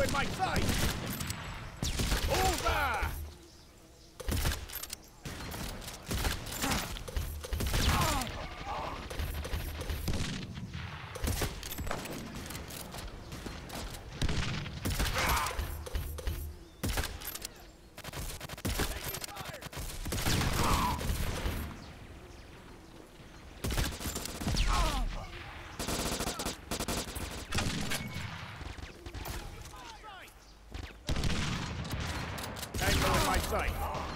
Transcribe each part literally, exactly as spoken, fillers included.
in my sight! Bullseye! Tango in my sight.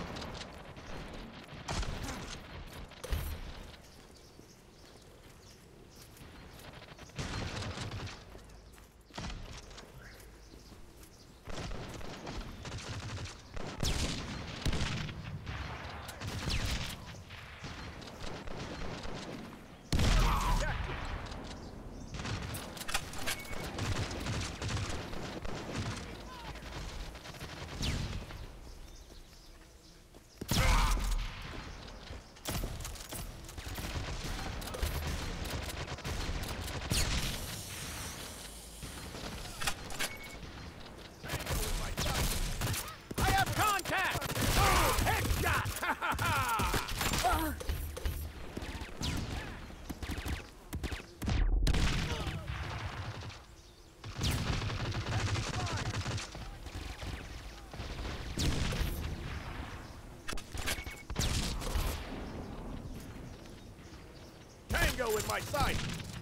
Tango in my sight!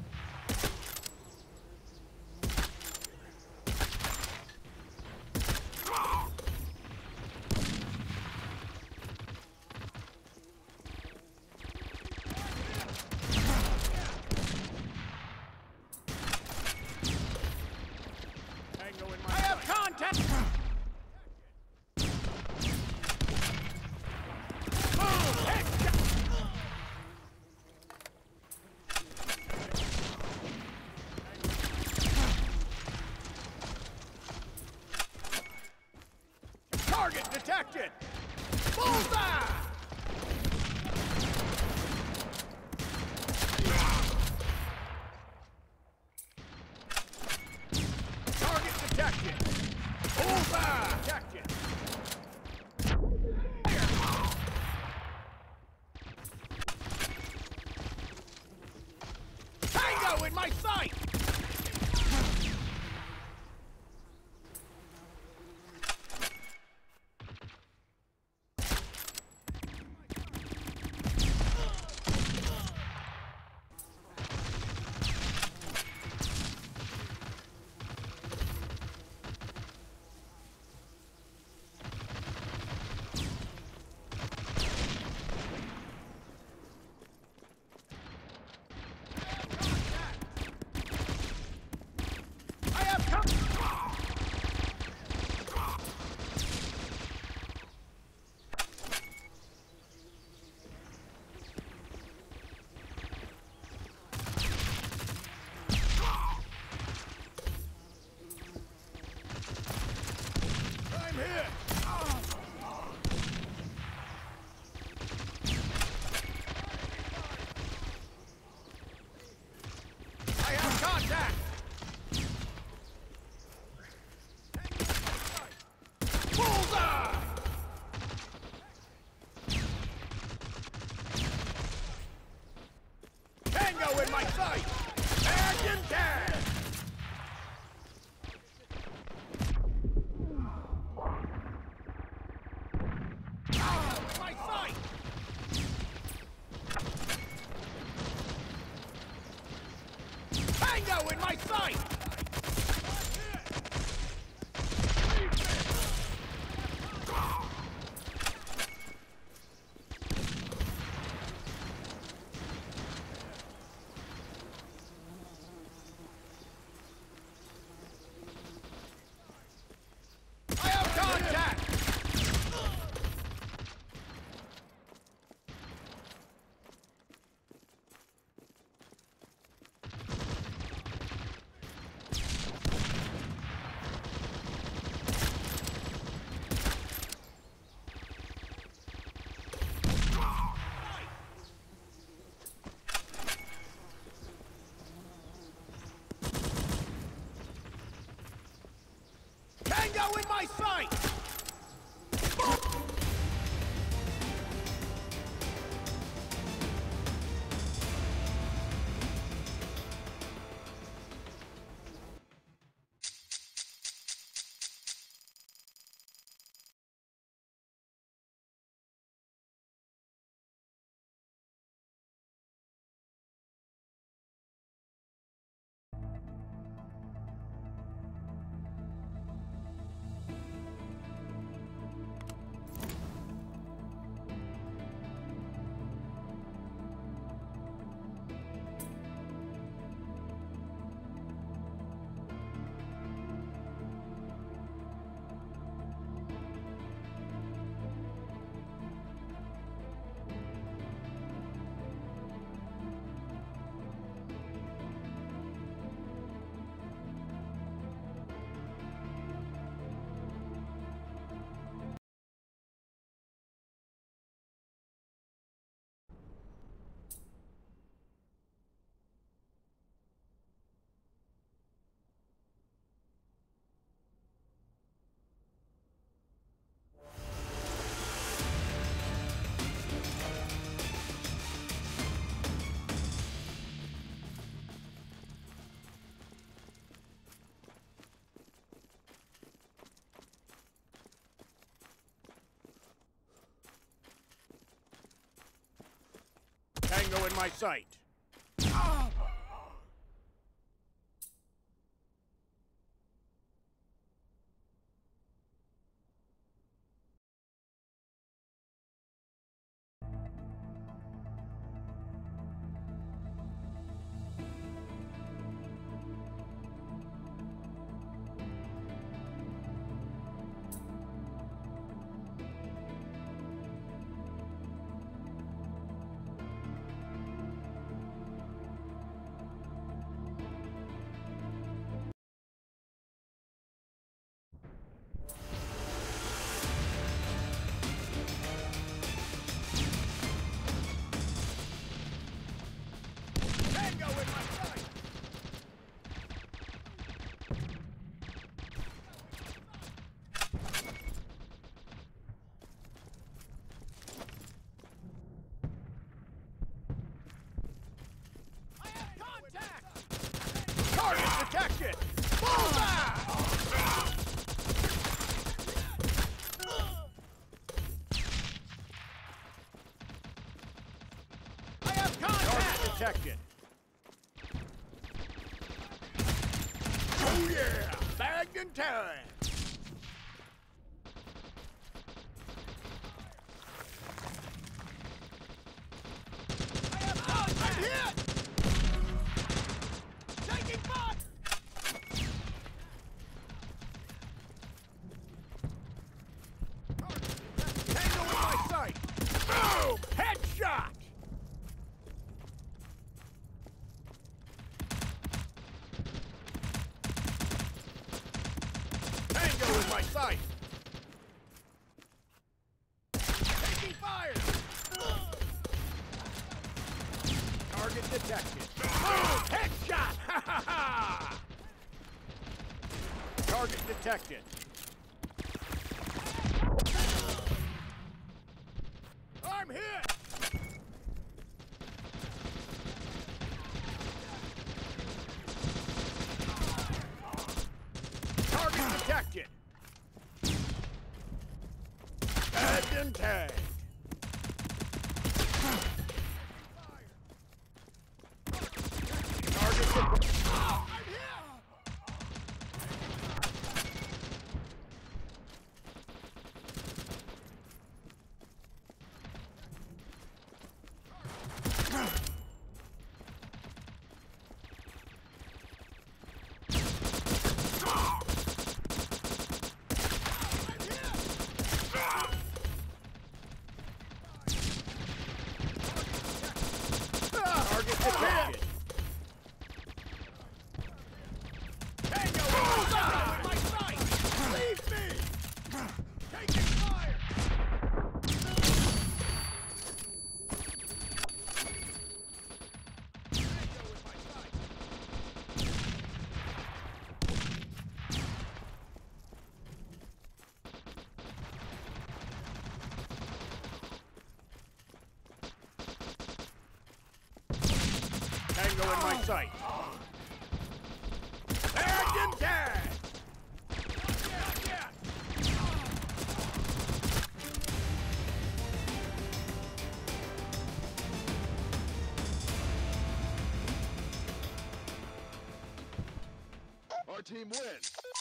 Tango in my I sight. have contact! Boom! Headshot! Target detected! Bullseye! Target detected! Bullseye! Detected! Tango in my sight! I'm here! I have contact! Bullseye! Tango in my sight! Tag and tag! Tango in my sight! Tango in my sight. Tango in my sight! I have contact! Target detected! Bullseye! I have contact! Target detected! Oh yeah! Bagged and tagged! I have contact! I'm hit! Taking fire! Tango in my sight! Boom! Headshot! Tango in my sight! Taking fire! Target detected. Boom! Headshot! Ha ha ha! Target detected. I'm hit! Target detected. Tagged and tagged. Target detected. Oh, I'm hit! Target detected. Tango in my sight! Leave me! Taking fire! Tango in my sight! Tango in my sight. Tagged and tagged. Our team wins.